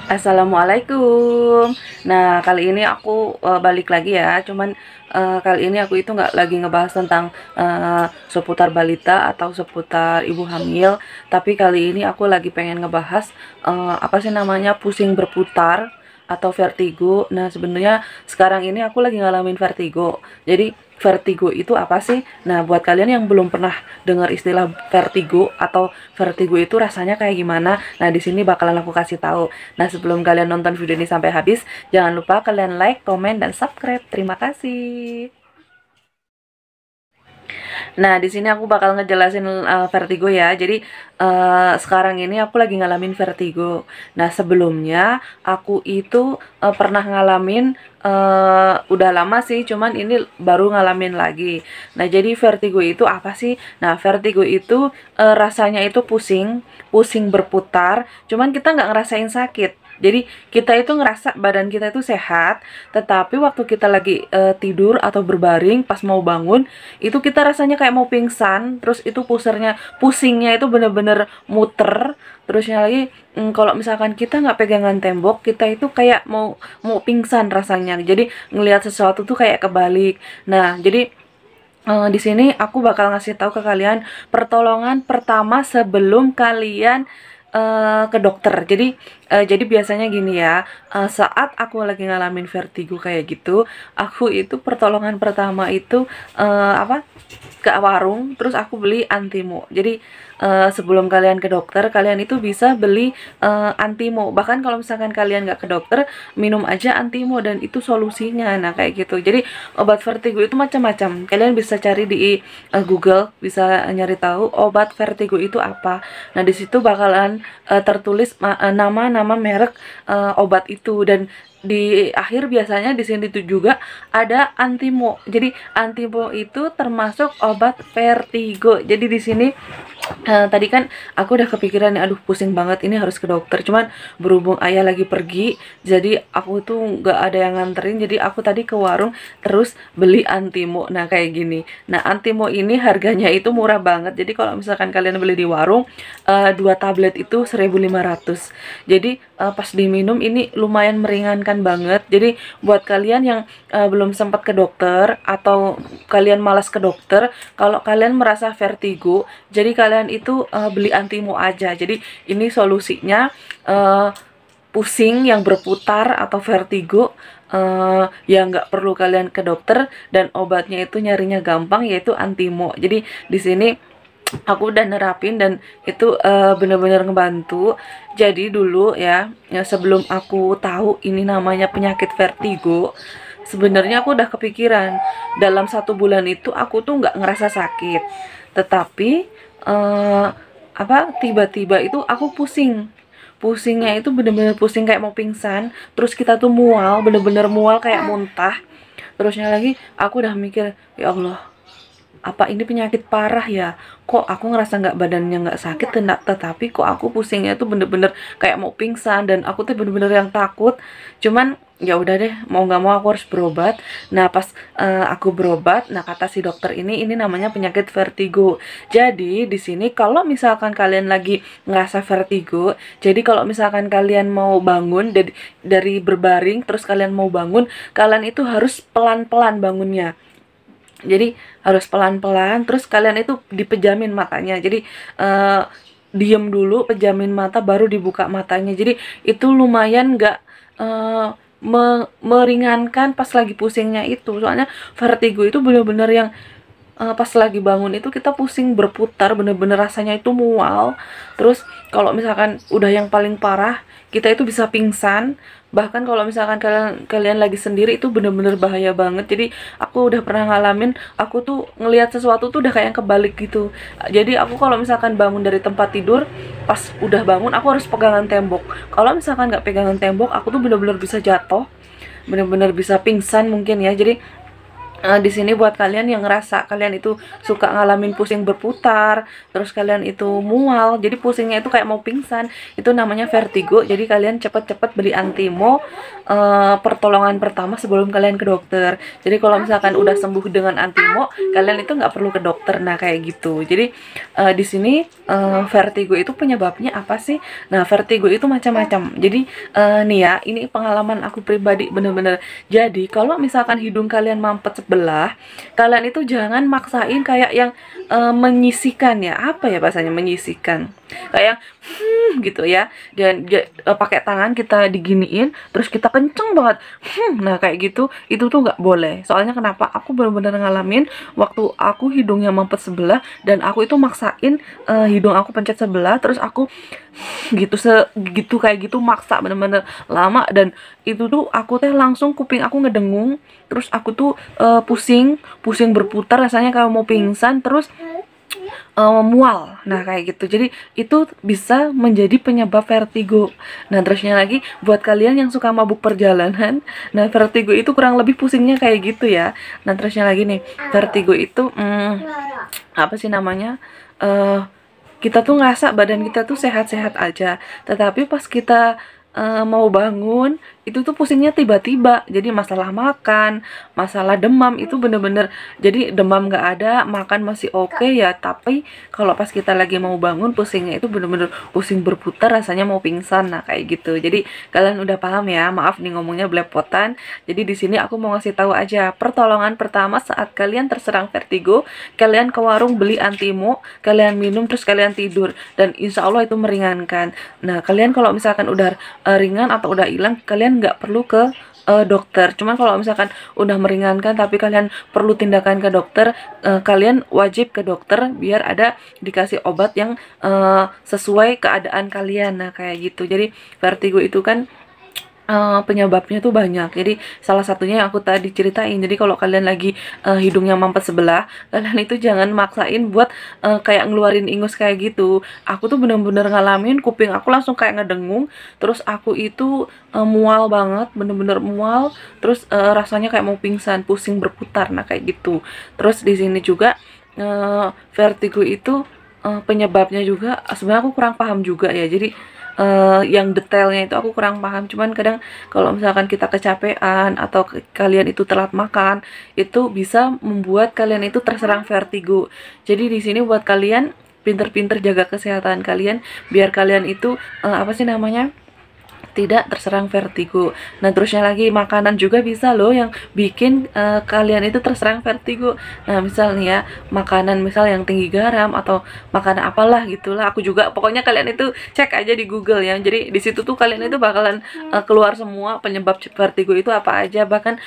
Assalamualaikum. Nah, kali ini aku balik lagi ya. Cuman kali ini aku itu nggak lagi ngebahas tentang seputar balita atau seputar ibu hamil, tapi kali ini aku lagi pengen ngebahas apa sih namanya pusing berputar atau vertigo. Nah, sebenarnya sekarang ini aku lagi ngalamin vertigo. Jadi vertigo itu apa sih? Nah, buat kalian yang belum pernah dengar istilah vertigo atau vertigo itu rasanya kayak gimana? Nah, di sini bakalan aku kasih tahu. Nah, sebelum kalian nonton video ini sampai habis, jangan lupa kalian like, komen, dan subscribe. Terima kasih. Nah, di sini aku bakal ngejelasin vertigo ya. Jadi, sekarang ini aku lagi ngalamin vertigo. Nah, sebelumnya aku itu pernah ngalamin udah lama sih, cuman ini baru ngalamin lagi. Nah, jadi vertigo itu apa sih? Nah, vertigo itu rasanya itu pusing, pusing berputar, cuman kita nggak ngerasain sakit. Jadi kita itu ngerasa badan kita itu sehat, tetapi waktu kita lagi tidur atau berbaring pas mau bangun, itu kita rasanya kayak mau pingsan, terus itu pusingnya itu bener-bener muter. Terusnya lagi kalau misalkan kita nggak pegangan tembok, kita itu kayak mau pingsan rasanya. Jadi ngelihat sesuatu tuh kayak kebalik. Nah, jadi di sini aku bakal ngasih tahu ke kalian pertolongan pertama sebelum kalian ke dokter. Jadi biasanya gini ya, saat aku lagi ngalamin vertigo kayak gitu, aku itu pertolongan pertama itu apa? Ke warung, terus aku beli Antimo. Jadi sebelum kalian ke dokter, kalian itu bisa beli Antimo. Bahkan kalau misalkan kalian nggak ke dokter, minum aja Antimo dan itu solusinya. Nah, kayak gitu. Jadi obat vertigo itu macam-macam. Kalian bisa cari di Google, bisa nyari tahu obat vertigo itu apa. Nah, di situ bakalan tertulis nama-nama merek obat itu, dan di akhir biasanya di sini tuh juga ada Antimo. Jadi Antimo itu termasuk obat vertigo. Jadi di sini tadi kan aku udah kepikiran, aduh pusing banget ini harus ke dokter. Cuman berhubung ayah lagi pergi, jadi aku tuh nggak ada yang nganterin. Jadi aku tadi ke warung terus beli Antimo. Nah, kayak gini. Nah, Antimo ini harganya itu murah banget. Jadi kalau misalkan kalian beli di warung, 2 tablet itu 1.500. Jadi pas diminum ini lumayan meringankan banget. Jadi buat kalian yang belum sempat ke dokter atau kalian malas ke dokter, kalau kalian merasa vertigo, jadi kalian itu beli Antimo aja. Jadi ini solusinya pusing yang berputar atau vertigo, yang nggak perlu kalian ke dokter, dan obatnya itu nyarinya gampang, yaitu Antimo. Jadi di sini aku udah nerapin dan itu bener-bener ngebantu. Jadi dulu ya sebelum aku tahu ini namanya penyakit vertigo, sebenarnya aku udah kepikiran dalam 1 bulan itu aku tuh nggak ngerasa sakit, tetapi apa tiba-tiba itu aku pusingnya itu bener-bener pusing kayak mau pingsan, terus kita tuh mual, bener-bener mual kayak muntah. Terusnya lagi aku udah mikir, ya Allah, apa ini penyakit parah ya? Kok aku ngerasa nggak, badannya nggak sakit, tetapi kok aku pusingnya tuh bener-bener kayak mau pingsan, dan aku tuh bener-bener yang takut. Cuman ya udah deh, mau nggak mau aku harus berobat. Nah, pas aku berobat, nah kata si dokter ini namanya penyakit vertigo. Jadi di sini kalau misalkan kalian lagi ngerasa vertigo, jadi kalau misalkan kalian mau bangun dari berbaring, terus kalian mau bangun, kalian itu harus pelan-pelan bangunnya. Jadi harus pelan-pelan, terus kalian itu dipejamin matanya. Jadi diem dulu, pejamin mata, baru dibuka matanya. Jadi itu lumayan nggak meringankan pas lagi pusingnya itu. Soalnya vertigo itu bener-bener yang pas lagi bangun itu kita pusing berputar, bener-bener rasanya itu mual. Terus kalau misalkan udah yang paling parah, kita itu bisa pingsan. Bahkan kalau misalkan kalian lagi sendiri, itu bener-bener bahaya banget. Jadi aku udah pernah ngalamin, aku tuh ngelihat sesuatu tuh udah kayak kebalik gitu. Jadi aku kalau misalkan bangun dari tempat tidur, pas udah bangun aku harus pegangan tembok. Kalau misalkan nggak pegangan tembok, aku tuh bener-bener bisa jatuh, bener-bener bisa pingsan mungkin ya. Jadi Di sini buat kalian yang ngerasa kalian itu suka ngalamin pusing berputar, terus kalian itu mual, jadi pusingnya itu kayak mau pingsan, itu namanya vertigo. Jadi kalian cepet-cepet beli antimo pertolongan pertama sebelum kalian ke dokter. Jadi kalau misalkan udah sembuh dengan antimo, kalian itu nggak perlu ke dokter. Nah kayak gitu. Jadi di sini vertigo itu penyebabnya apa sih? Nah vertigo itu macam-macam. Jadi nih ya, ini pengalaman aku pribadi bener-bener. Jadi kalau misalkan hidung kalian mampet sebelah, kalian itu jangan maksain kayak yang menyisikan ya, apa ya bahasanya, menyisikan kayak gitu ya, dan pakai tangan kita diginiin terus kita kenceng banget, nah kayak gitu itu tuh nggak boleh. Soalnya kenapa, aku benar-benar ngalamin waktu aku hidungnya mampet sebelah dan aku itu maksain hidung aku pencet sebelah, terus aku gitu segitu kayak gitu, maksa bener-bener lama, dan itu tuh aku teh langsung kuping aku ngedengung, terus aku tuh pusing pusing berputar, rasanya kayak mau pingsan, terus mual. Nah kayak gitu. Jadi itu bisa menjadi penyebab vertigo. Nah terusnya lagi buat kalian yang suka mabuk perjalanan, nah vertigo itu kurang lebih pusingnya kayak gitu ya. Nah terusnya lagi nih, vertigo itu apa sih namanya, eh kita tuh ngerasa badan kita tuh sehat-sehat aja, tetapi pas kita mau bangun itu tuh pusingnya tiba-tiba. Jadi masalah makan, masalah demam itu bener-bener, jadi demam nggak ada, makan masih oke ya, tapi kalau pas kita lagi mau bangun pusingnya itu bener-bener pusing berputar, rasanya mau pingsan. Nah kayak gitu. Jadi kalian udah paham ya, maaf nih ngomongnya belepotan. Jadi di sini aku mau ngasih tahu aja pertolongan pertama saat kalian terserang vertigo, kalian ke warung beli antimo, kalian minum terus kalian tidur, dan insya Allah itu meringankan. Nah kalian kalau misalkan udah ringan atau udah hilang, kalian nggak perlu ke dokter. Cuman kalau misalkan udah meringankan tapi kalian perlu tindakan ke dokter, kalian wajib ke dokter biar ada dikasih obat yang sesuai keadaan kalian. Nah kayak gitu. Jadi vertigo itu kan penyebabnya tuh banyak. Jadi salah satunya yang aku tadi ceritain. Jadi kalau kalian lagi hidungnya mampet sebelah, kalian itu jangan maksain buat kayak ngeluarin ingus kayak gitu. Aku tuh bener-bener ngalamin kuping aku langsung kayak ngedengung, terus aku itu mual banget, bener-bener mual, terus rasanya kayak mau pingsan, pusing berputar. Nah kayak gitu. Terus di sini juga vertigo itu penyebabnya juga sebenarnya aku kurang paham juga ya. Jadi yang detailnya itu aku kurang paham. Cuman kadang kalau misalkan kita kecapean atau kalian itu telat makan, itu bisa membuat kalian itu terserang vertigo. Jadi di sini buat kalian pinter-pinter jaga kesehatan kalian biar kalian itu apa sih namanya, tidak terserang vertigo. Nah terusnya lagi, makanan juga bisa loh yang bikin kalian itu terserang vertigo. Nah misal nih ya, makanan misal yang tinggi garam atau makanan apalah gitulah, aku juga, pokoknya kalian itu cek aja di Google ya. Jadi di situ tuh kalian itu bakalan keluar semua penyebab vertigo itu apa aja. Bahkan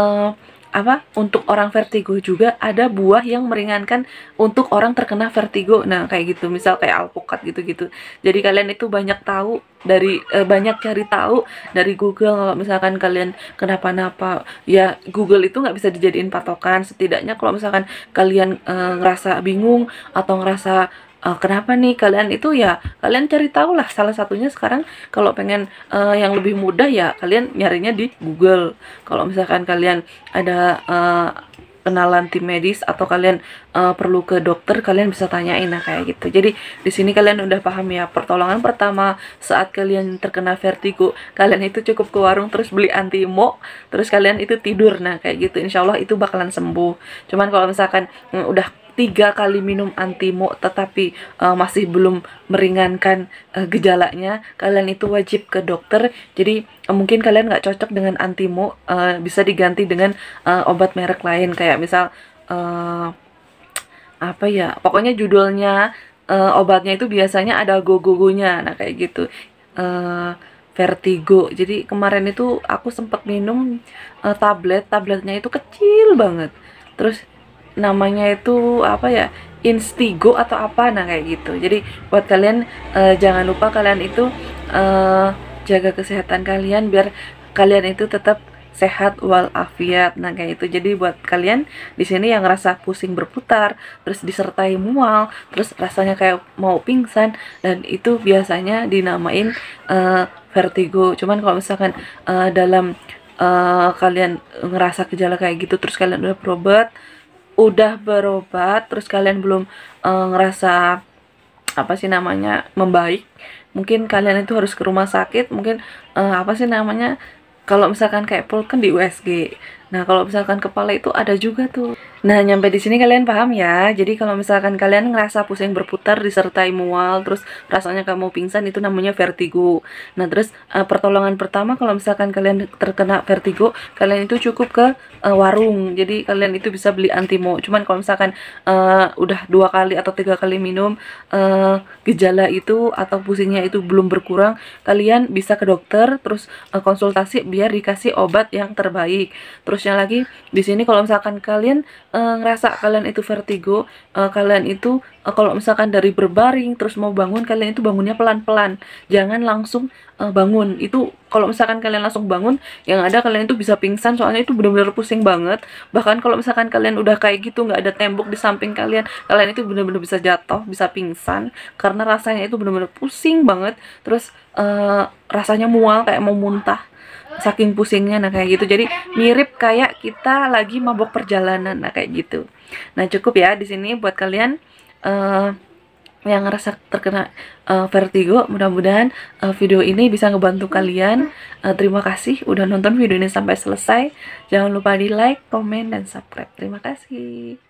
apa, untuk orang vertigo juga ada buah yang meringankan untuk orang terkena vertigo. Nah kayak gitu, misal kayak alpukat gitu-gitu. Jadi kalian itu banyak tahu dari banyak cari tahu dari Google. Kalau misalkan kalian kenapa-napa ya, Google itu nggak bisa dijadiin patokan. Setidaknya kalau misalkan kalian ngerasa bingung atau ngerasa kenapa nih, kalian itu ya kalian cari tahu lah. Salah satunya sekarang kalau pengen yang lebih mudah ya kalian nyarinya di Google. Kalau misalkan kalian ada kenalan tim medis atau kalian perlu ke dokter, kalian bisa tanyain. Nah kayak gitu. Jadi di sini kalian udah paham ya, pertolongan pertama saat kalian terkena vertigo, kalian itu cukup ke warung terus beli antimo, terus kalian itu tidur. Nah kayak gitu, insya Allah itu bakalan sembuh. Cuman kalau misalkan udah 3 kali minum antimo tetapi masih belum meringankan gejalanya, kalian itu wajib ke dokter. Jadi mungkin kalian nggak cocok dengan antimo, bisa diganti dengan obat merek lain, kayak misal apa ya, pokoknya judulnya obatnya itu biasanya ada go-go-gonya. Nah kayak gitu, vertigo. Jadi kemarin itu aku sempat minum tabletnya itu kecil banget, terus namanya itu apa ya, Instigo atau apa. Nah kayak gitu. Jadi buat kalian jangan lupa kalian itu jaga kesehatan kalian biar kalian itu tetap sehat walafiat. Nah kayak itu. Jadi buat kalian di sini yang ngerasa pusing berputar, terus disertai mual, terus rasanya kayak mau pingsan, dan itu biasanya dinamain vertigo. Cuman kalau misalkan dalam kalian ngerasa gejala kayak gitu terus kalian udah berobat terus kalian belum ngerasa apa sih namanya membaik, mungkin kalian itu harus ke rumah sakit, mungkin apa sih namanya, kalau misalkan kayak pul kan di USG. Nah, kalau misalkan kepala itu ada juga tuh. Nah, nyampe di sini kalian paham ya. Jadi kalau misalkan kalian ngerasa pusing berputar disertai mual, terus rasanya kamu pingsan, itu namanya vertigo. Nah, terus pertolongan pertama kalau misalkan kalian terkena vertigo, kalian itu cukup ke warung. Jadi kalian itu bisa beli antimo. Cuman kalau misalkan udah 2 kali atau 3 kali minum gejala itu atau pusingnya itu belum berkurang, kalian bisa ke dokter terus konsultasi biar dikasih obat yang terbaik. Terusnya lagi di sini kalau misalkan kalian ngerasa kalian itu vertigo, kalian itu kalau misalkan dari berbaring terus mau bangun, kalian itu bangunnya pelan-pelan, jangan langsung bangun. Itu kalau misalkan kalian langsung bangun, yang ada kalian itu bisa pingsan, soalnya itu benar-benar pusing banget. Bahkan kalau misalkan kalian udah kayak gitu, nggak ada tembok di samping kalian, kalian itu benar-benar bisa jatuh, bisa pingsan, karena rasanya itu benar-benar pusing banget. Terus rasanya mual kayak mau muntah saking pusingnya. Nah kayak gitu, jadi mirip kayak kita lagi mabok perjalanan. Nah kayak gitu. Nah cukup ya di sini buat kalian yang ngerasa terkena vertigo. Mudah-mudahan video ini bisa ngebantu kalian. Terima kasih udah nonton video ini sampai selesai. Jangan lupa di like, komen, dan subscribe. Terima kasih.